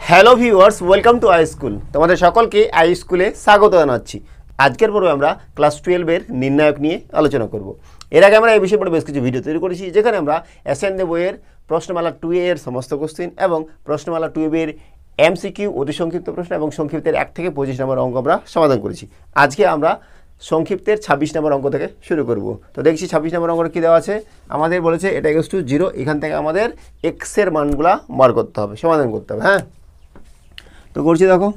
Hello viewers, welcome to I school. তোমাদের সকলকে I স্কুলে স্বাগত জানাচ্ছি। আজকের পর্বে আমরা ক্লাস 12-এর নির্ণায়ক নিয়ে আলোচনা করব। এর আগে আমরা এই বিষয়ে বেশ কিছু ভিডিও তৈরি করেছি, যেখানে আমরা এসএনডি বইয়ের প্রশ্নমালা 2 এর সমস্ত কোশ্চেন এবং প্রশ্নমালা 2 এর এমসিকিউ, অতি সংক্ষিপ্ত প্রশ্ন এবং সংক্ষিপ্তের 1 থেকে 25 নম্বর অঙ্ক আমরা সমাধান করেছি। আজকে আমরা সংক্ষিপ্তের 26 নম্বর অঙ্ক থেকে শুরু করব। তো দেখছি 26 নম্বর অঙ্কটা কী দেওয়া আছে। আমাদের বলেছে এটা ইকুয়ালস টু 0। এখান থেকে আমাদের এক্সের মানগুলা বার করতে হবে, সমাধান করতে হবে। হ্যাঁ, তো করছি দেখো,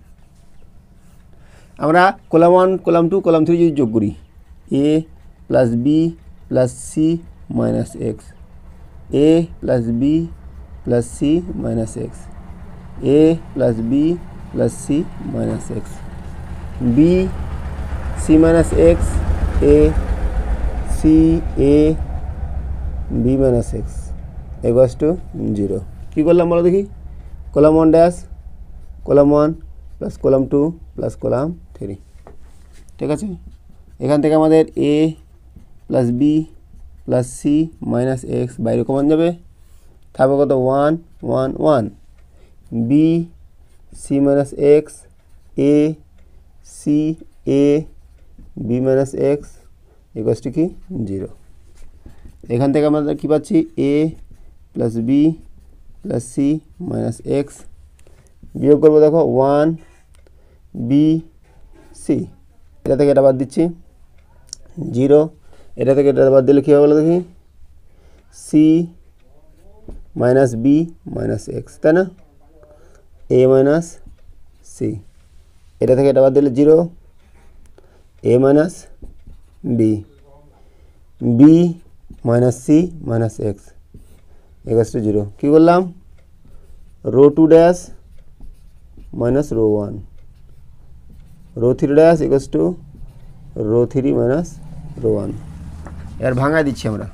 আমরা কলাম 1, কলাম 2, কলাম 3 যদি যোগ করি, a plus b plus c minus x, a plus b plus c minus x, a plus b plus c minus x, b c minus x, a c a b minus x equals to 0। কী করলাম বলো দেখি, column 1 dash column 1 plus column 2 plus column 3, ঠিক আছে। এখান থেকে আমাদের a plus b plus c minus x বাইরে কমন যাবে, থাকবে কত 1 1 1, b c minus x, a c a b minus x equals to কি 0। এখান থেকে আমরা কী পাচ্ছি, a plus b plus c minus x, বিয়োগ করবো দেখো 1 বি সি, এটা থেকে এটা বাদ দিচ্ছি 0, এটা থেকে এটা বাদ দিলে কী হবে বলো দেখি, c minus b minus x, তাই না, এ মাইনাস সি, এটা থেকে এটা বাদ দিলে 0, a minus b, b minus c minus x equals to 0। কী করলাম, row 2 dash minus row 1, row 3 dash equals to row 3 minus row 1। এবার ভাঙায় দিচ্ছি আমরা,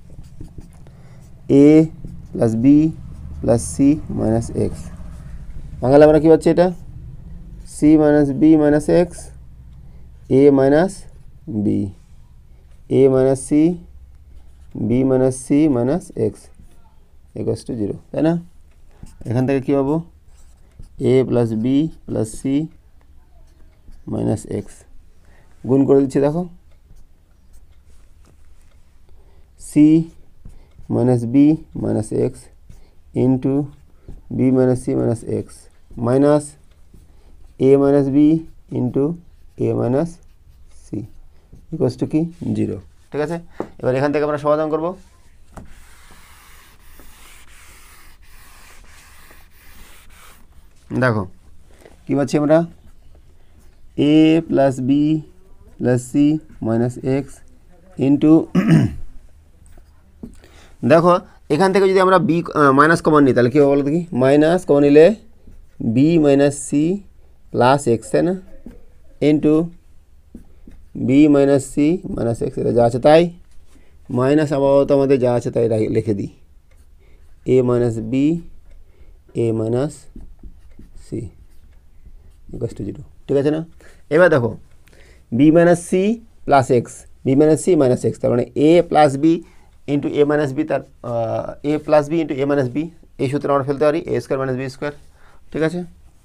a plus b plus c minus x, ভাঙালে আমরা কী পাচ্ছি, এটা c minus b minus x, a minus b, a minus c, b minus c minus x equals to 0, তাই না। এখান থেকে কী পাবো, a plus b plus c minus x, গুণ করে দিচ্ছি দেখো, c minus b minus x into b minus c minus x minus a minus b into a minus c equals to কি 0, ঠিক আছে। এবার এখান থেকে আমরা সমাধান করব। দেখো কী পাচ্ছি আমরা, a plus b plus c minus x into, দেখো এখান থেকে যদি আমরা বি মাইনাস কমন নিই তাহলে কী হবে বলো দেখি, মাইনাস কমন নিলে b minus c plus x, তাই না, into b minus c minus x, এটা যা আছে তাই, মাইনাস আপাতত আমাদের যা আছে তাই লিখে দিই, a minus b a minus c equals to 0, ঠিক আছে না। এবার দেখো b minus c plus x, b minus c minus x, তার মানে a plus b into a minus b, তার a plus b into a minus b, এই সূত্রে আমরা ফেলতে পারি a square minus b square, ঠিক আছে।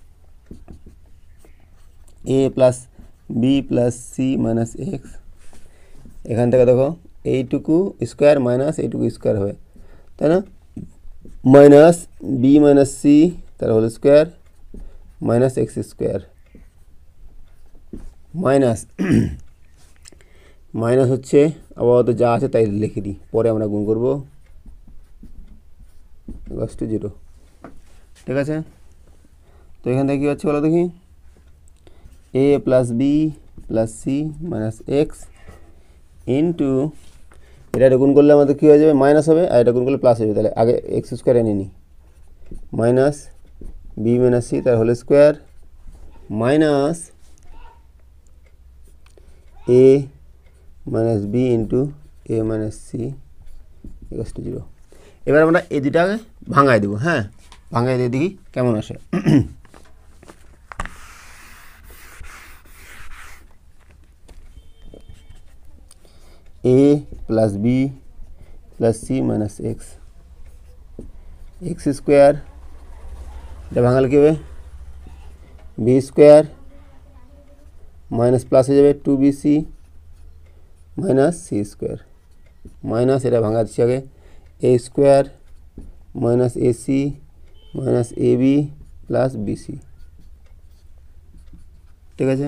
A plus b plus c minus x, এখান থেকে দেখো এইটুকু স্কোয়ার মাইনাস এইটুকু স্কোয়ার হবে, তাই না, মাইনাস বি মাইনাস সি তার whole square minus x square, minus minus হচ্ছে আপাতত যা আছে তাই লিখে দিই, পরে আমরা গুণ করবো ইকুয়ালস টু 0, ঠিক আছে। তো এখান থেকে কী হচ্ছে বলো দেখি, a plus b plus c minus x into, এটা গুণ করলে আমাদের কী হয়ে যাবে, মাইনাস হবে, আর এটা গুণ করলে প্লাস হবে, তাহলে আগে এক্স স্কোয়ার এনে নিই, মাইনাস বি মাইনাস সি তার whole square minus a minus b into a minus c equals to 0। এবার আমরা এই দুটাকে ভাঙাই দেবো। হ্যাঁ, ভাঙাই দিয়ে দেখি কেমন আসে। A plus b plus c minus x, x square এটা ভাঙালে কী হবে বি স্কোয়ার মাইনাস প্লাস হয়ে যাবে 2bc minus c square minus এটা ভাঙা দিচ্ছি আগে a square minus a c minus a b plus b c ঠিক আছে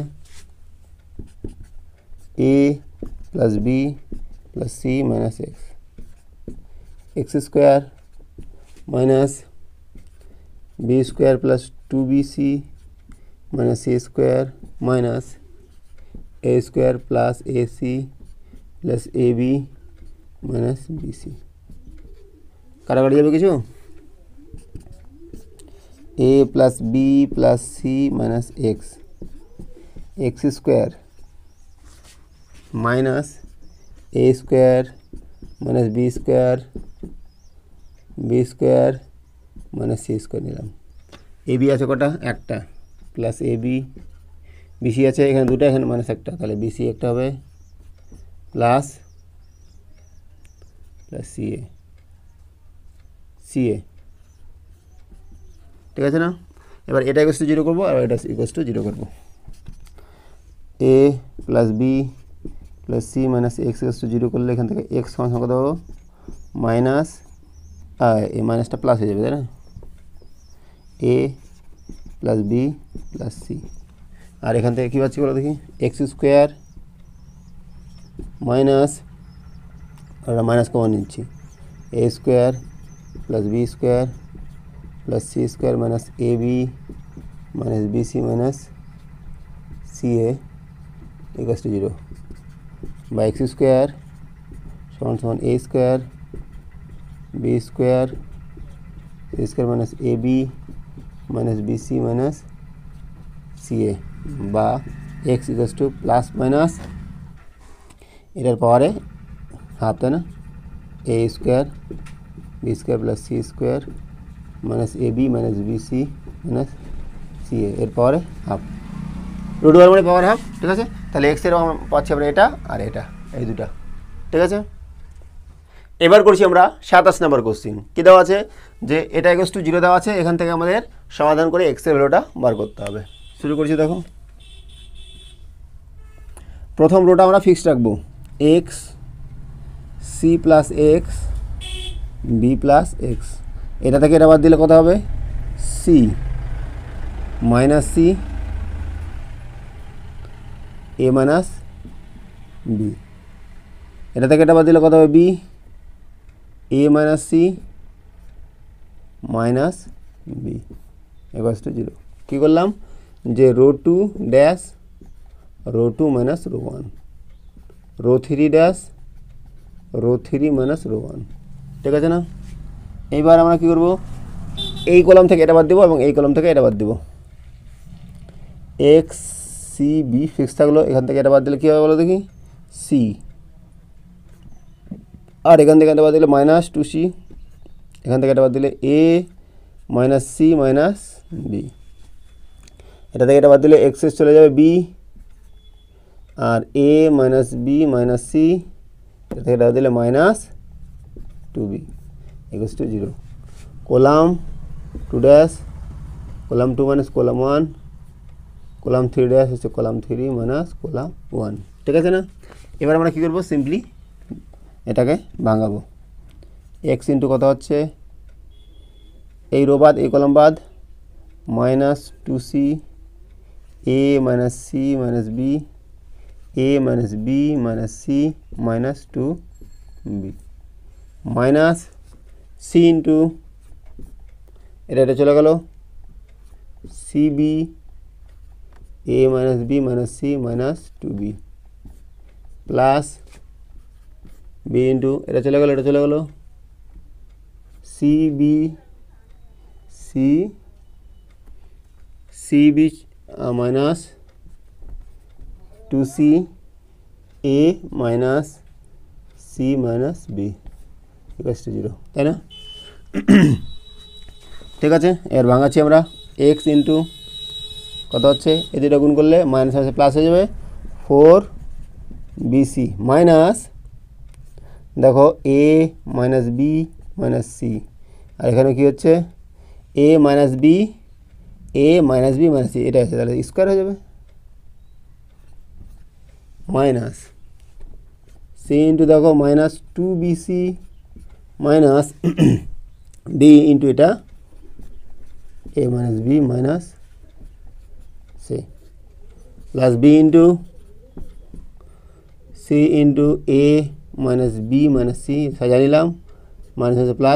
a plus b plus c minus x x square minus b square plus 2bc minus c square minus a square plus a c plus a b minus b c কাটাকাটি যাবে কিছু a plus b plus c minus x x square minus a square minus b square minus c square নিলাম a B আছে কটা একটা plus a B BC আছে এখানে দুটো এখানে মাইনাস একটা তাহলে বিসি একটা হবে প্লাস প্লাস সিএ ঠিক আছে না এবার এটা ইকুয়াল টু 0 করবো আর এটা ইকুয়াল টু 0 করবো a plus b plus c minus x equal to 0 করলে এখান থেকে এক্স সমান কত পাবো মাইনাস এই মাইনাসটা প্লাস হয়ে যাবে তাই না a plus b plus c আর এখান থেকে কী পাচ্ছি বলো দেখি এক্স স্কোয়ার মাইনাস আর মাইনাস কমন নিচ্ছি a square plus b square plus c square minus a b minus b c minus c a equal to 0 বা এক্স স্কোয়ার সমান সমান a square b square c square minus a b minus b c minus c a বা x equal to plus minus এটার পাওয়ারে half তাই না a square b square plus c square minus a b minus b c minus c এর পাওয়ারে half root over মানে power half ঠিক আছে তাহলে এক্সের পাচ্ছি আমরা এটা আর এটা এই দুটা ঠিক আছে এবার করছি আমরা 27 নম্বর কোশ্চিন কী দেওয়া আছে যে এটা ইকুয়াল টু 0 দেওয়া আছে এখান থেকে আমাদের সমাধান করে এক্সের ভ্যালুটা বার করতে হবে শুরু করছি দেখো প্রথম রোটা আমরা ফিক্সড রাখবো x c plus x b plus x এটা থেকে এটা বাদ দিলে কত হবে c minus c a minus b এটা থেকে এটা বাদ দিলে কত হবে b a minus c minus b equal to 0 কী করলাম যে row 2 dash row 2 minus row 1 row 3 dash row 3 minus row 1 ঠিক আছে না এইবার আমরা কী করব এই কলাম থেকে এটা বাদ দেবো এবং এই কলাম থেকে এটা বাদ দেবো এক্স সি বি ফিক্স থাকলো এখান থেকে এটা বাদ দিলে কী হবে বলো দেখি সি আর এখান থেকে এটা বাদ দিলে মাইনাস 2c এখান থেকে এটা বাদ দিলে a minus c minus b এটা থেকে এটা বাদ দিলে এক্স চলে যাবে বি আর a minus b minus c এটা থেকে এটা বাদ দিলে minus 2b equal to 0 column 2 dash column 2 minus column 1 column 3 dash হচ্ছে কলাম 3 মাইনাস কলাম 1 ঠিক আছে না এবার আমরা কী করবো সিম্পলি এটাকে ভাঙাবো এক্স ইন্টু কত হচ্ছে এই রো বাদ এই কলাম বাদ minus 2c a minus c minus b a minus b minus c minus 2b minus c into এটা চলে গেল c b a minus b minus c minus 2b plus b into এটা চলে গেল c b minus 2c a minus c minus b equal to 0 তাই না ঠিক আছে এর ভাঙাচ্ছি আমরা এক্স ইন্টু কত হচ্ছে এই দুটো গুণ করলে মাইনাস আছে প্লাস হয়ে যাবে 4bc মাইনাস দেখো a minus b minus c আর এখানে কী হচ্ছে a minus b a minus b minus c এটা আছে, তাহলে স্কোয়ার হয়ে যাবে মাইনাস সি ইন্টু দেখো minus 2bc minus d into এটা a minus b minus c plus b into c into a minus b minus c সাজা নিলাম minus হচ্ছে প্লাস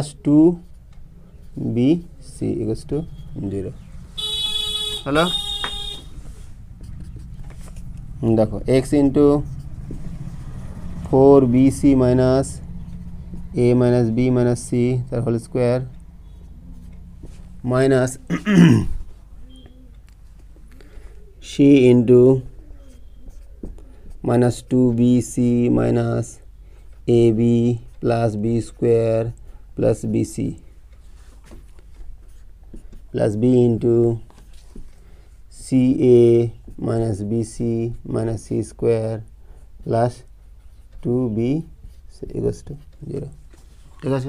2bc ইকুয়ালস টু 0 হলো। দেখো x into 4bc minus a minus b minus c তার whole square minus c into minus 2bc minus a b plus b square plus b c plus b into c a minus b c minus c square plus 2b equals to 0 ঠিক আছে।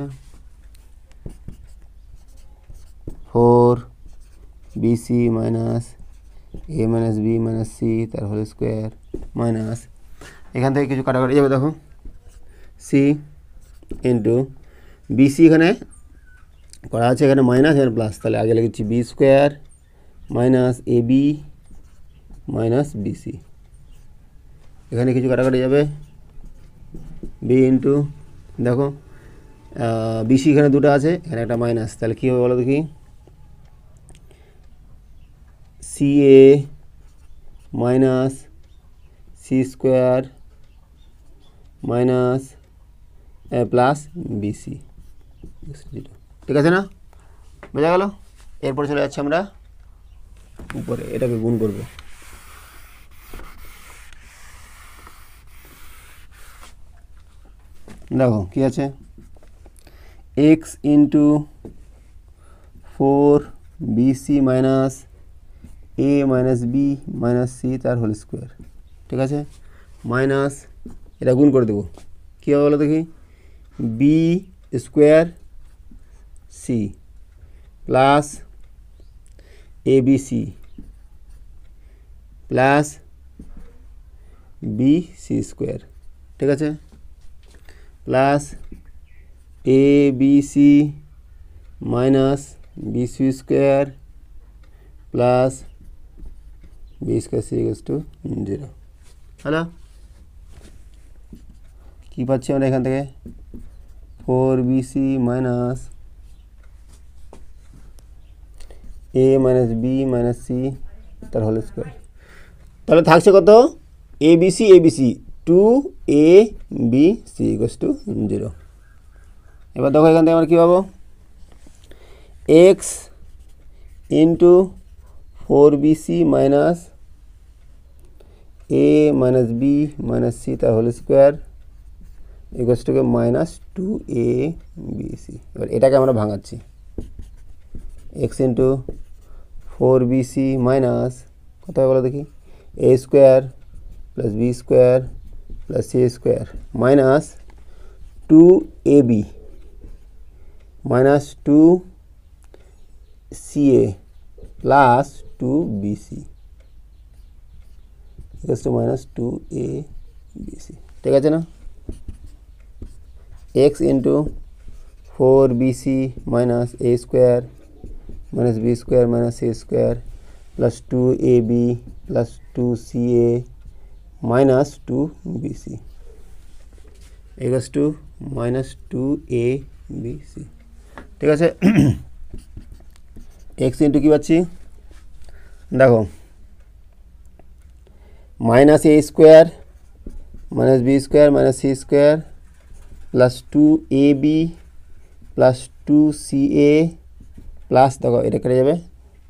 4bc minus a minus b minus c তার whole square minus এখান থেকে কিছু কাটাকাটি যাবে দেখো C into BC এখানে করা আছে, এখানে মাইনাস এখানে প্লাস, তাহলে আগে লিখেছি b square minus a b minus b c, এখানে কিছু কাটাকাটি যাবে বি ইন্টু দেখো বিসি এখানে দুটো আছে, এখানে একটা মাইনাস, তাহলে কী হবে বলো দেখি c a minus c square minus plus b c, ঠিক আছে না, বোঝা গেল। এরপরে চলে যাচ্ছে আমরা উপরে, এটাকে গুণ করব, দেখো কি আছে x into 4bc minus a minus b minus c তার হোল স্কোয়ার, ঠিক আছে, মাইনাস এটা গুণ করে দেবো, কী হবে বলো দেখি b square c plus a b c plus b c square, ঠিক আছে, plus a b c minus b c square plus b square c equals to 0। Hello, কী পাচ্ছি আমরা এখান থেকে 4bc minus a minus b minus c তার whole square, তাহলে থাকছে কত এবিসি 2abc ইকুয়ালস টু 0। এবার দেখো এখান থেকে আমরা কী পাবো x into 4bc minus a minus b minus c তার whole square equals to minus 2abc। এবার এটাকে আমরা ভাঙাচ্ছি এক্স ইন্টু 4bc মাইনাস কত হবে বলো দেখি a square plus b square plus c square minus 2ab minus 2ca plus 2bc equals to minus 2abc, ঠিক আছে না। X into 4bc minus a square minus b square minus c square plus 2ab plus 2ca minus 2bc equals to minus 2abc, ঠিক আছে। X into কী পাচ্ছি দেখো minus a square minus b square minus c square plus 2ab plus 2ca plus দেখো এটা কেটে যাবে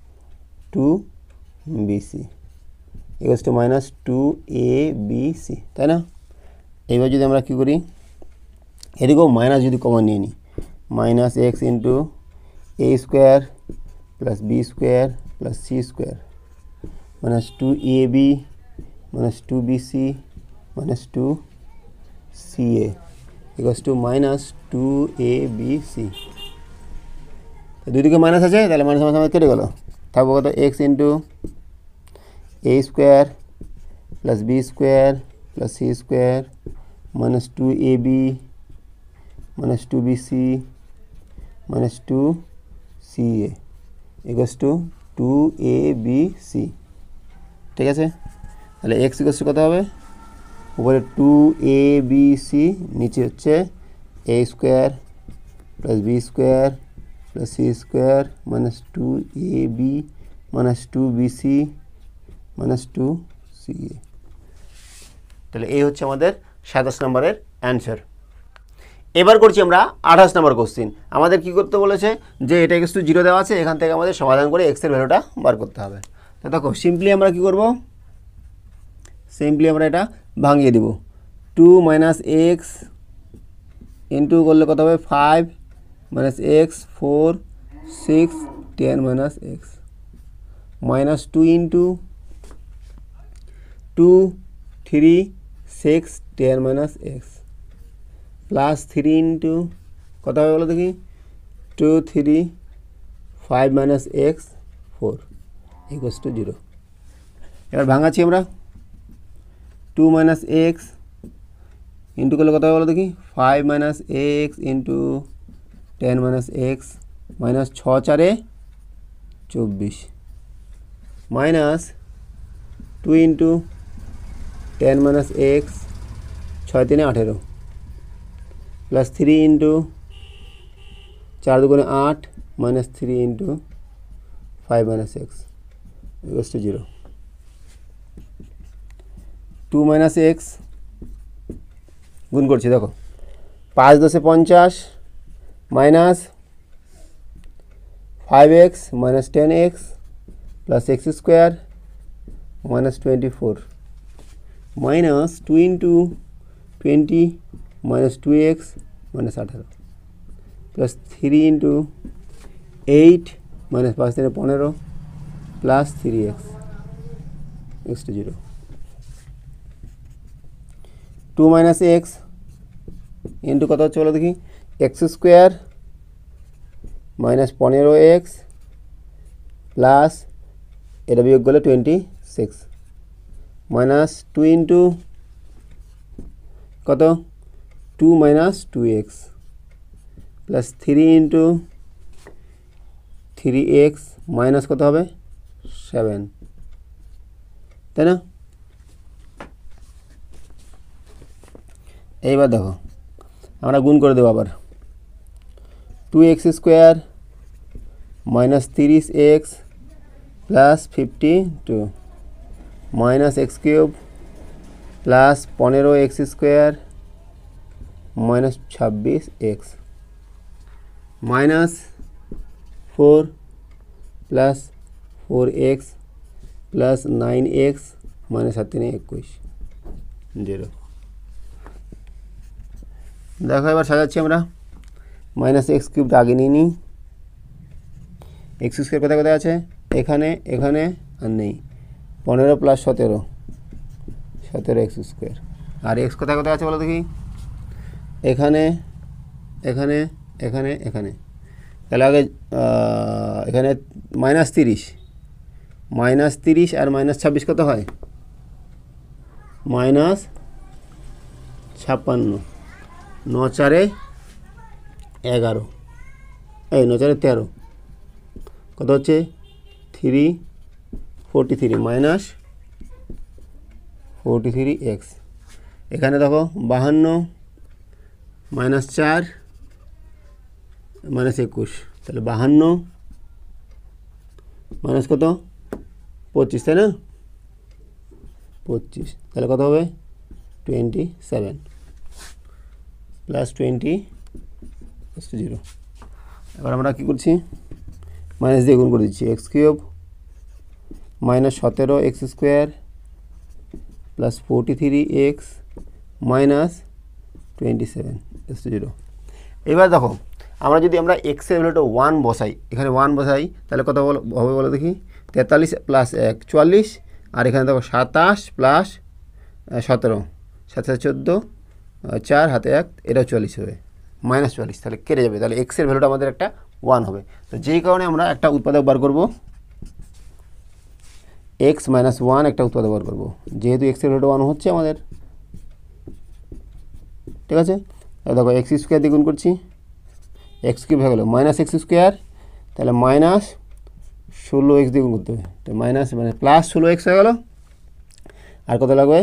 2bc equals to minus 2abc, তাই না। এইবার যদি আমরা কী করি এদিকেও মাইনাস যদি কমন নিয়ে নিই minus x into a square plus b square plus c square minus 2ab minus 2bc minus 2ca equals to minus 2abc। দুই দিকে মাইনাস আছে, তাহলে মাইনাস মাইনাস কেটে গেল, থাকবো কত x into a square plus b square plus c square minus 2ab minus 2bc minus 2ca equals to 2abc। ঠিক আছে, তাহলে এক্স ইকুয়ালস টু কত হবে, উপরে 2abc, নিচে হচ্ছে a square plus b square plus c square minus 2ab minus 2bc minus 2ca। তাহলে এই হচ্ছে আমাদের 27 নম্বরের অ্যান্সার। এবার করছি আমরা 28 নম্বর কোশ্চিন। আমাদের কি করতে বলেছে যে এটা ইকুয়ালস টু 0 দেওয়া আছে, এখান থেকে আমাদের সমাধান করে এক্সের ভ্যালুটা বার করতে হবে। তো দেখো সিম্পলি আমরা কি করব, সিম্পলি আমরা এটা ভাঙিয়ে দিব। 2 মাইনাস এক্স ইন্টু করলে কত হবে 5 minus x 4 6 10 minus x minus 2 into 2 3 6 10 minus x plus 3 into কত হবে বলো দেখি 2 3 5 মাইনাস এক্স 4 ইকুয়ালস টু 0। এবার ভাঙাচ্ছি আমরা। 2 মাইনাস এক্স ইন্টু করলে কত হবে বলো দেখি 5 minus x into 10 minus x minus 6 4 24 minus 2 into 10 minus x 6 3 18 plus 3 into 4 2 8 minus 3 into 5 minus x equals to 0। 2 minus x গুণ করছি, দেখো 5 10 50 minus 5x minus 10x plus x square minus 24 minus 2 into 20 minus 2x minus 18 plus 3 into 8 minus 5 3 15 plus 3x equals to 0। 2 minus x into কত হচ্ছে বলো দেখি x square minus 15x plus এটা বিয়োগ করলে 26 মাইনাস 2 ইন্টু কত 2 minus 2x plus 3 into 3x minus কত হবে 7, তাই না? এইবার দেখো আমরা গুণ করে দেবো আবার 2x square minus 30x plus 52 minus x cube plus 15x square minus 26x minus 4 plus 4x plus 9x minus 7 3 21 0। দেখো এবার সাজাচ্ছি আমরা। মাইনাস এক্স কিউবটা আগে নিয়ে নিই। এক্স স্কোয়ার কোথায় কোথায় আছে, এখানে এখানে আর নেই। 15 প্লাস 17 17x স্কোয়ার। আর এক্স কোথায় কোথায় আছে বলো দেখি, এখানে এখানে এখানে এখানে। তাহলে আগে এখানে মাইনাস 30 আর মাইনাস 26 কত হয় মাইনাস 56 9 4 11 এই 9 4 13 কত হচ্ছে 343 মাইনাস 43x। এখানে দেখো 52 মাইনাস 4 মাইনাস 21, তাহলে 52 মাইনাস কত 25, তাই না 25, তাহলে কত হবে 27 প্লাস 20 0। এবার আমরা কী করছি, মাইনাস দিয়ে গুণ করে দিচ্ছি। X cube minus 17x square plus 43x minus 27 0। এবার দেখো আমরা যদি আমরা এক্সের ভ্যালুটা 1 বসাই, এখানে 1 বসাই, তাহলে কত হবে বলো দেখি 43 প্লাস 1 44, আর এখানে দেখো 27 প্লাস 17 7 14 4 হাতে 1, এটাও 40 হবে মাইনাস 44, তাহলে কেটে যাবে। তাহলে এক্সের ভ্যালুটা আমাদের একটা 1 হবে। তো যেই কারণে আমরা একটা উৎপাদক বার করব, এক্স মাইনাস ওয়ান একটা উৎপাদ বার করবো, যেহেতু এক্সের ভ্যালুটা ওয়ান হচ্ছে আমাদের, ঠিক আছে। দেখো এক্স স্কোয়ার দিয়ে গুণ করছি, এক্স কিউব হয়ে গেলো মাইনাস এক্স স্কোয়ার, তাহলে মাইনাস 16x দিয়ে গুণ করতে হবে, তো মাইনাস মানে প্লাস 16x হয়ে গেলো। আর কত লাগবে?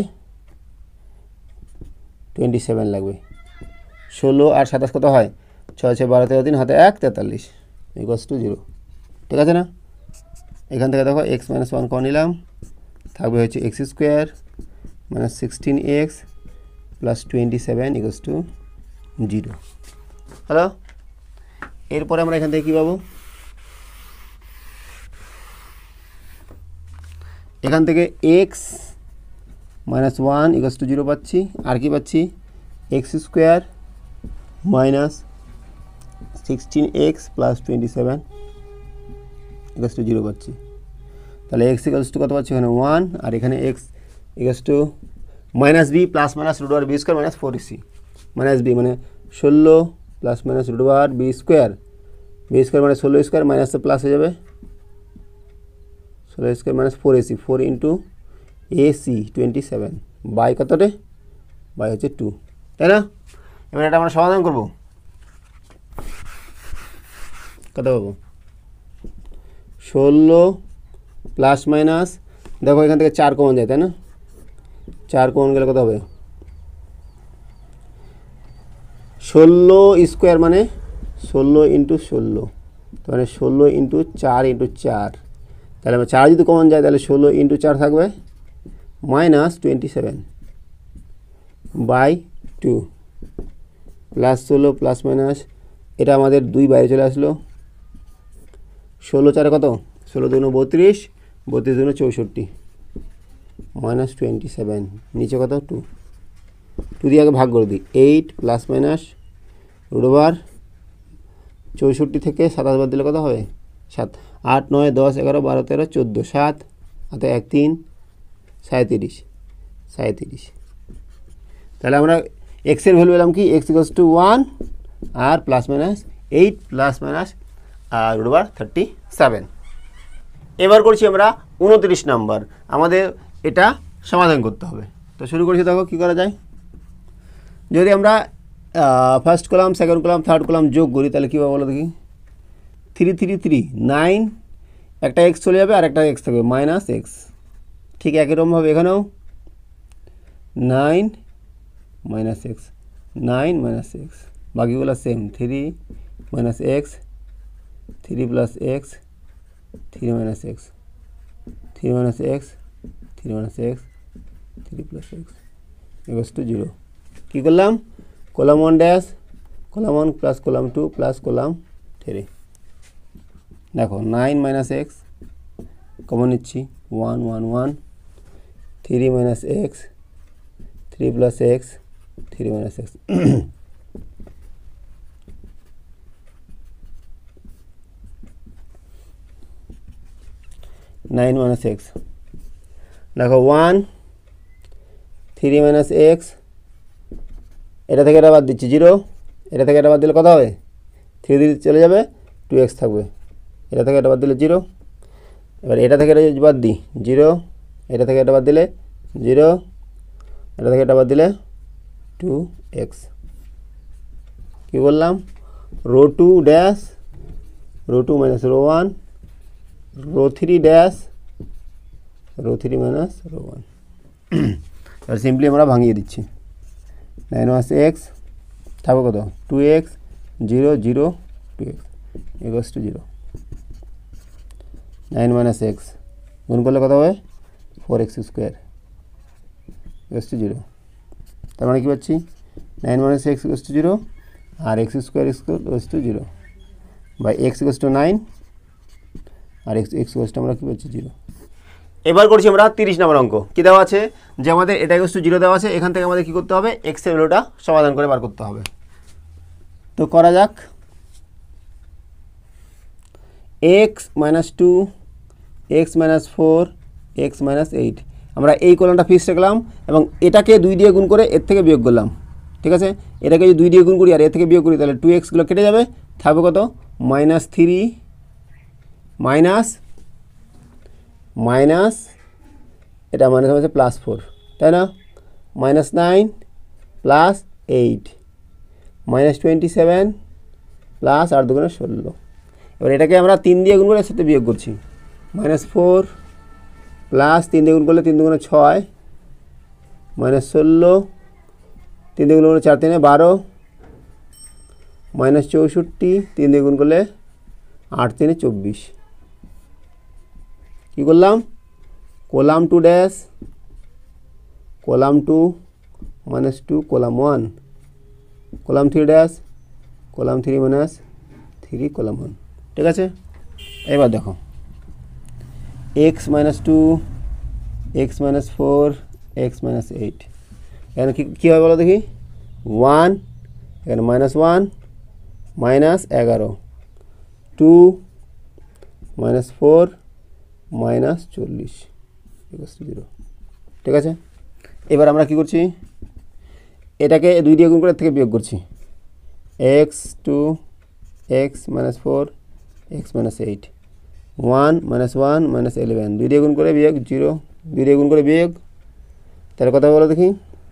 27 লাগবে। 16 আর 27 কত হয়? 6 6 12 13 3 হাতে 1 43 ইকুয়ালস টু 0, ঠিক আছে না। এখান থেকে দেখো এক্স মাইনাস ওয়ান কমন নিলাম, থাকবে হচ্ছে x square minus 16x plus 27 equals to 0। Hello, এরপরে আমরা এখান থেকে কী পাবো? এখান থেকে x minus one equals to 0 পাচ্ছি, আর কি পাচ্ছি? X square minus 16x plus 27 equals to 0 পাচ্ছি। তাহলে এক্স ইকুয়ালস টু কত পাচ্ছি? এখানে 1, আর এখানে x equals to minus b plus minus root over b square minus 4ac minus b মানে 16 plus minus root over b square মানে 16 square minus plus হয়ে যাবে 16 square minus 4ac 4 into ac 27 by কতটে? বাই হচ্ছে 2, তাই না। এবার এটা আমরা সমাধান করব, কত পাবো? 16 প্লাস মাইনাস, দেখো এখান থেকে 4 কমন যায়, তাই না। 4 কমন গেলে কত হবে? 16 স্কোয়ার মানে 16 ইন্টু 16, মানে 16 ইন্টু 4 ইন্টু 4, তাহলে আমার 4 যদি কমন যায় তাহলে 16 ইন্টু 4 থাকবে minus 27 by 2 plus 16 plus minus, এটা আমাদের 2 বাইরে চলে আসলো। 16 4 কত? 16 2 32, 32 2 64 মাইনাস 27, নিচে কত? 2 দিয়ে আগে ভাগ করে দিই। 8 প্লাস মাইনাস রুট ওভার 64 থেকে 27 বাদ দিলে কত হবে? 7 8 9 10 11 12 13 14 7 হাতে 1 3 37। তাহলে আমরা এক্সের ভ্যালু পেলাম কি? এক্স ইকুয়ালস টু 1 আর প্লাস মাইনাস 8 প্লাস মাইনাস আর রুট ওভার 37। এবার করছি আমরা 29 নাম্বার, আমাদের এটা সমাধান করতে হবে। তো শুরু করছি, দেখো কী করা যায়। যদি আমরা first column second column third column যোগ করি তাহলে কী হবে বলো দেখি। 3 3 3 9, একটা এক্স চলে যাবে আর একটা এক্স থাকবে মাইনাস এক্স, ঠিক একই রকমভাবে এখানেও 9 মাইনাস এক্স 9 মাইনাস এক্স, বাকিগুলো same. 3 minus x 3 plus x 3 minus x 3 minus x 3 minus x 3 plus x equals to 0। কী করলাম? Column 1 dash column 1 plus column 2 plus column 3। দেখো 9 মাইনাস এক্স কমন নিচ্ছি, 1 1 1 3 minus x 3 plus x 3 minus x 9 minus x, দেখো 1 3 minus x, এটা থেকে এটা বাদ দিচ্ছি 0, এটা থেকে এটা বাদ দিলে কত হবে? 3 দিয়ে চলে যাবে 2x থাকবে, এটা থেকে এটা বাদ দিলে 0, এবার এটা থেকে এটা বাদ দিই 0, এটা থেকে এটা বাদ দিলে 0, এটা থেকে এটা বাদ দিলে 2x। কী বললাম? Row 2 dash row 2 minus row 1 row 3 dash row 3 minus row 1। এবার সিম্পলি আমরা ভাঙিয়ে দিচ্ছি। 9 মাইনাস এক্স থাকবে কত? 2x 0 0 2x equals to 0। 9 minus x গুণ করলে কত হবে? 4x square equals to 0। তার মানে কী পাচ্ছি? 9 মাইনাস এক্স ইকুয়ালস টু 0 আর x square equals to 0 by x equals to 9 আর এক্স ইকুয়ালস টু আমরা কী পাচ্ছি? 0। এবার করছি আমরা 30 নম্বর অঙ্ক। কী দেওয়া আছে? যে আমাদের এটা ইকুয়ালস টু 0 দেওয়া আছে, এখান থেকে আমাদের কী করতে হবে? এক্সের ভ্যালুটা সমাধান করে বার করতে হবে। তো করা যাক। X minus 2 x minus 4 x minus 8, আমরা এই কলামটা ফিক্স রাখলাম এবং এটাকে 2 দিয়ে গুণ করে এর থেকে বিয়োগ করলাম, ঠিক আছে। এটাকে যদি 2 দিয়ে গুণ করি আর এর থেকে বিয়োগ করি তাহলে 2xগুলো কেটে যাবে, থাকবে কত? মাইনাস 3 মাইনাস মাইনাস এটা মাইনাস হচ্ছে +4, তাই না? -9 + 8 -27 প্লাস 8 দুগুণে 16। এবার এটাকে আমরা 3 দিয়ে গুণ করে এর সাথে বিয়োগ করছি। -4 প্লাস 3 দিয়ে গুণ করলে 3 দুগুণে 6 -16 3 দিয়ে গুণ করলে 4 3 12 -64 3 দিয়ে গুণ করলে 8 3 24। কী করলাম? Column 2 dash column 2 -2 column 1 column 3 dash column 3 -3 column 1। ঠিক আছে, এবার দেখো x - 2 x - 4 x - 8 এখানে কী হয় বলো দেখি? 1 এখানে -1 -11 2 -4 -40 0। ঠিক আছে, এবার আমরা কি করছি? এটাকে 2 দিয়ে গুণ করে থেকে বিয়োগ করছি। x2 x - 4 x - 8 1 -1 -11 2 দিয়ে গুণ করে বিয়োগ 0 2 দিয়ে গুণ করে বিয়োগ, তাহলে কথা বলো দেখি?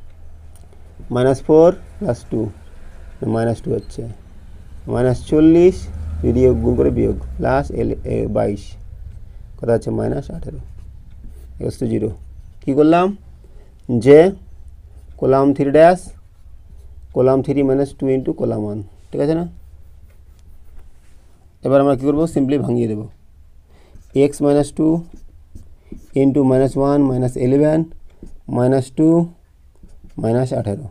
-4 + 2 -2 হচ্ছে -40 2 দিয়ে গুণ করে বিয়োগ +22 কথা হচ্ছে -18 0। কী করলাম? যে column 3 dash column 3 -2 into column 1। ঠিক আছে না? এবার আমরা কী করবো? সিম্পলি ভাঙিয়ে দেবো। x - 2 into -1 -11 -2 -18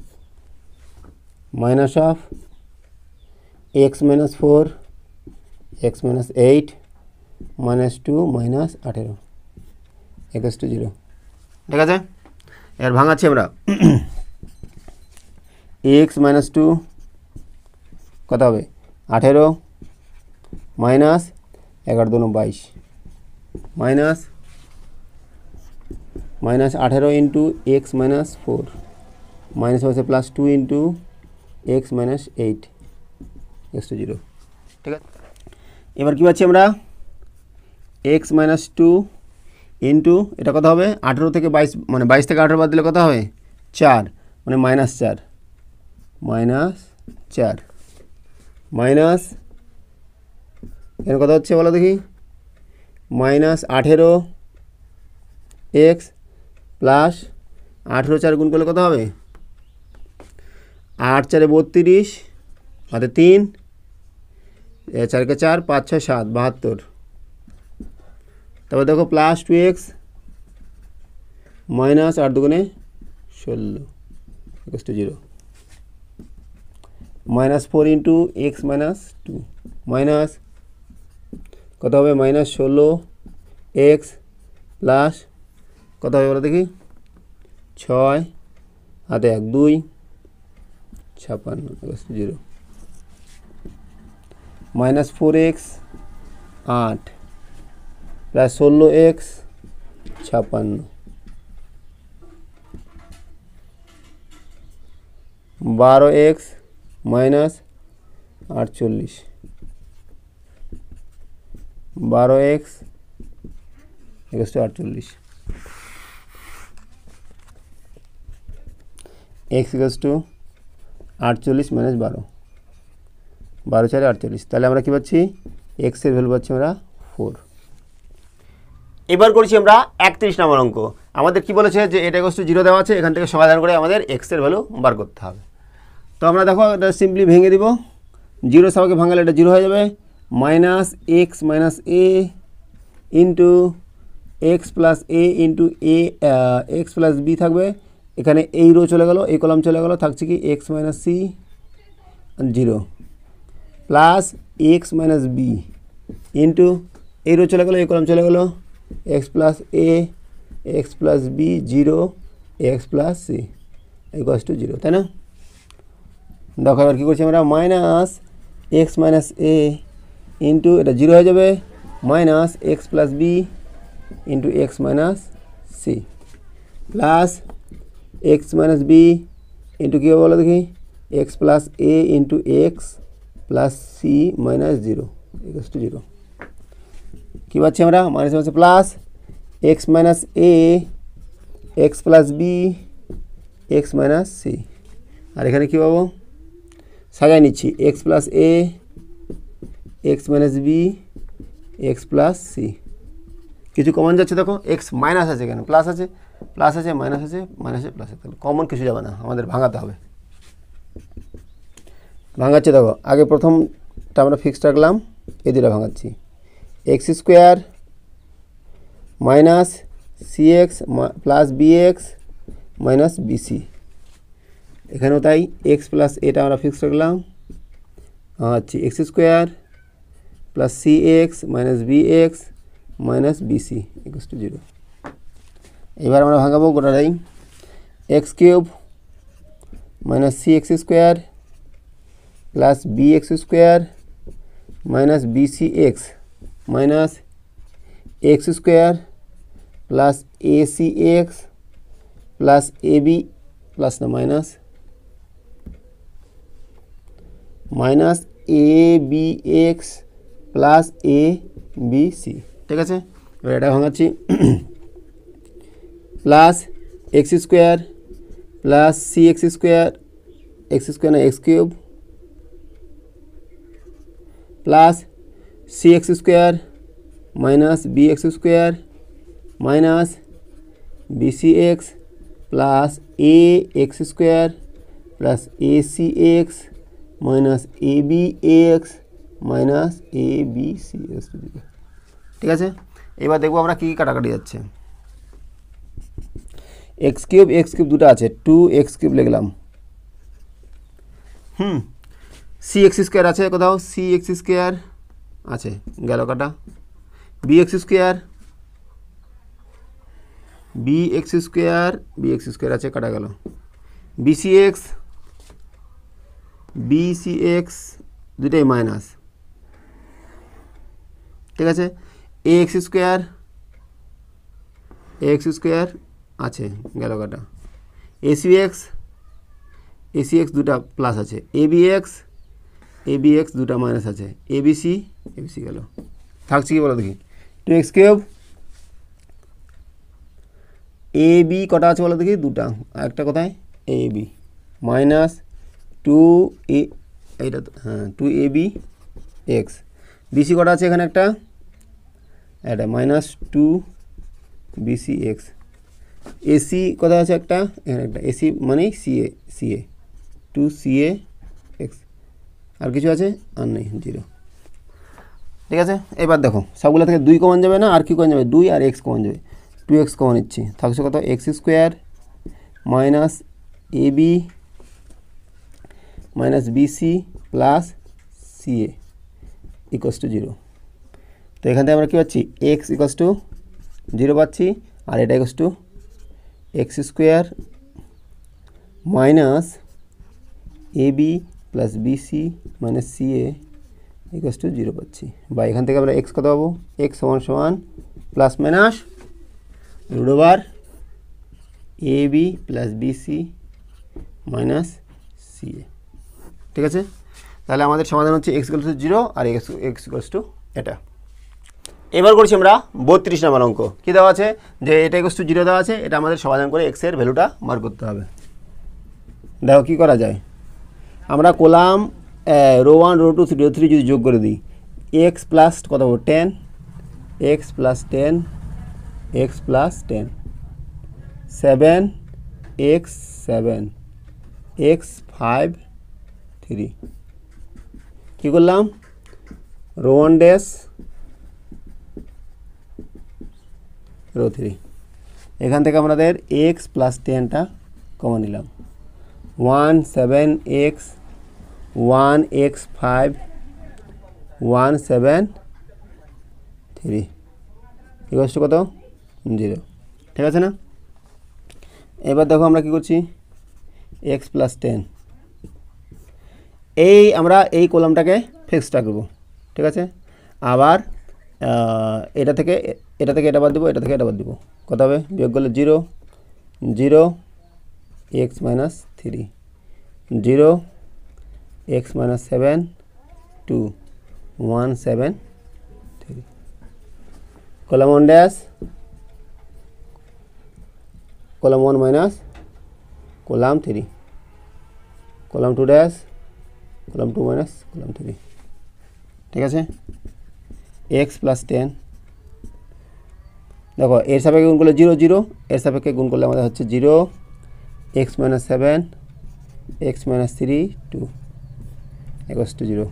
minus of x - 4 x - 8 -2 -18 = 0। ঠিক আছে, এর ভাঙাচ্ছি আমরা। x - 2 কত হবে? 18 মাইনাস 11 2 22 -18 ইন্টু x - 4 মাইনাস হচ্ছে +2 ইন্টু x - 8 = 0। ঠিক আছে, এবার কী পাচ্ছি আমরা? x - 2 ইন্টু এটা কত হবে? 18 থেকে 22 মানে 22 থেকে 18 বাদ দিলে কত হবে? 4 মানে -4 মাইনাস এখানে কত হচ্ছে বলো দেখি? -18 x প্লাস 18 4 গুণ করলে কত হবে? 8 4 32 হাতে 3 4 কে 4 5 6 7 72। তারপর দেখো +2x মাইনাস 8 দুগুণে 16 = 0। -4 ইন্টু x - 2 মাইনাস কত হবে? -16x প্লাস কত হবে বলো দেখি? 6 হাতে 1 2 56 = 0। -4x 8 plus 16x 56 12x minus 48 12x = 48 x = 48 - 12 12 4 48। তাহলে আমরা কী পাচ্ছি? x এর ভ্যালু পাচ্ছি আমরা 4। এবার করছি আমরা 31 নম্বর অঙ্ক। আমাদের কি বলেছে? যে এটা = 0 দেওয়া আছে, এখান থেকে সমাধান করে আমাদের x এর ভ্যালু বার করতে হবে। তো আমরা দেখো এটা সিম্পলি ভেঙে দিব। 0 সবাইকে ভাঙালে এটা 0 হয়ে যাবে। -x - a into x plus a into a x plus b থাকবে। এখানে এই রো চলে গেল, এই কলাম চলে গেল, থাকছে কি x - c 0 plus x - b into এই রো চলে গেল, এই কলাম চলে গেল, x plus a x plus b 0 x plus c = 0। তাই না? দেখো এবার কী করছি আমরা? -x - a ইন্টু এটা 0 হয়ে যাবে -x plus b into x minus c plus x minus b into কী হবে বলো দেখি? x plus a into x plus c minus 0 = 0। কী পাচ্ছি আমরা? Minus plus x minus a x plus b x minus c, আর এখানে কী পাবো, সাজায় নিচ্ছি, x plus a x minus b x plus c. কিছু কমন যাচ্ছে, দেখো এক্স মাইনাস আছে, এখানে প্লাস আছে, প্লাস আছে, মাইনাস আছে, মাইনাসে প্লাস আছে, তাহলে কমন কিছু যাবে না, আমাদের ভাঙাতে হবে। ভাঙাচ্ছি, দেখো আগে প্রথমটা আমরা ফিক্সড রাখলাম, এই দুটো ভাঙাচ্ছি, x square minus c x plus b x minus b c, এখানেও তাই, এক্স প্লাস এটা আমরা ফিক্সড রাখলাম, আচ্ছা x square plus c x minus b x minus b c equals to 0। এবার আমরা ভাঙাবো গোটাটাই, x cube minus c x square plus b x square minus b c x minus x square plus a c x plus a b plus না minus minus a b x plus a b c, ঠিক আছে। এবার এটা ভাঙাচ্ছি, plus x square plus c x square না x cube plus c x square minus b x square minus b c x plus a x square plus a c x minus a b x minus a b c x, ঠিক আছে। এবার দেখবো আমরা কী কী কাটাকাটি যাচ্ছে, x cube দুটো আছে, 2x cube লিখলাম, সি এক্স স্কোয়ার আছে কোথাও, সি এক্স স্কোয়ার আছে, গেল কাটা, বি এক্স স্কোয়ার আছে, কাটা গেল, বিসি এক্স দুটাই মাইনাস, ঠিক আছে, এ এক্স স্কোয়ার আছে, গেল কাটা, এসি এক্স দুটা প্লাস আছে, এ বি এক্স দুটা মাইনাস আছে, এবিসি গেল, থাকছে কি বলো দেখি, 2x কিউব, এ বি কটা আছে বলো দেখি, দুটা, একটা কোথায়, এ বি মাইনাস 2a, এইটা তো হ্যাঁ 2ab এক্স, বিসি কটা আছে এখানে একটা, এটা মাইনাস 2bc এক্স, এসি কোথায় আছে একটা, এখানে একটা, এসি মানে সিএ 2ca এক্স, আর কিছু আছে, আর নেই, 0, ঠিক আছে। এবার দেখো সবগুলো থেকে 2 কমন যাবে না, আর কি কমন যাবে, 2 আর এক্স কমন যাবে, 2x কমন নিচ্ছি, থাকছে কত, x square minus a b minus b c plus c a equals to 0। তো এখান থেকে আমরা কী পাচ্ছি, এক্স ইকুয়ালস টু 0 পাচ্ছি, আর এটা equals to x square minus a b plus b c minus c a equals to 0 পাচ্ছি, বা এখান থেকে আমরা এক্স কত পাবো, এক্স সমান plus minus root over a b plus b c minus c a, ঠিক আছে। তাহলে আমাদের সমাধান হচ্ছে এক্স ইকুয়ালস টু 0 আর এক্স ইকুয়ালস টু এটা। এবার করছি আমরা 32 নম্বর অঙ্ক, কী দেওয়া আছে, যে এটা ইকুয়ালস টু 0 দেওয়া আছে, এটা আমাদের সমাধান করে এক্সের ভ্যালুটা বার করতে হবে। দেখো কী করা যায়, আমরা কলাম রো 1 রো 2 রো 3 যদি যোগ করে দিই, এক্স প্লাস কত হবে 10, x plus 10 x plus 10, 7 x 7 x 5 3, কী করলাম, রো 1 ড্যাশ রো 3, এখান থেকে আমাদের এক্স প্লাস 10টা কমন নিলাম, 1 7 এক্স 1 এক্স 5 1 7 3 ইকুয়ালস টু কত, 0, ঠিক আছে না। এবার দেখো আমরা কী করছি, এক্স প্লাস 10, আমরা এই কলামটাকে ফিক্সড রাখবো, ঠিক আছে। আবার এটা থেকে এটা বাদ দেবো, এটা থেকে এটা বাদ দেবো, কত হবে, বিয়োগ করলে 0 0 x minus 3 0 x minus 7 2 1 7 3, column 1 dash column 1 minus column 3, column 2 dash column 2 minus column 3, ঠিক আছে। x প্লাস 10, দেখো এর সাপেক্ষে গুণ করলে 0 0, এর সাপেক্ষে গুণ করলে আমাদের হচ্ছে 0, x minus 7 x minus 3 2 equals to 0,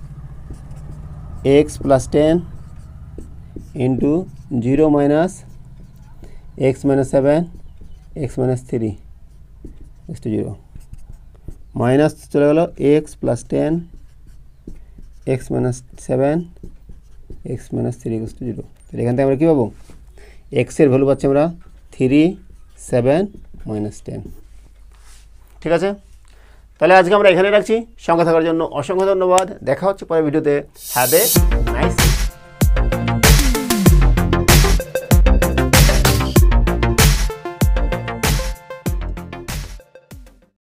x plus 10 into 0 minus x minus 7 x minus 3 equals to 0, minus চলে গেল x plus 10 x minus 7 x minus 3 equals to 0। তাহলে এখান থেকে আমরা কী পাবো, x এর ভ্যালু পাচ্ছি আমরা 3 7 minus 10, ঠিক আছে। তাহলে আজকে আমরা এখানে রাখছি। সঙ্গে থাকার জন্য অসংখ্য ধন্যবাদ। দেখা হচ্ছে পরের ভিডিওতে। Have a nice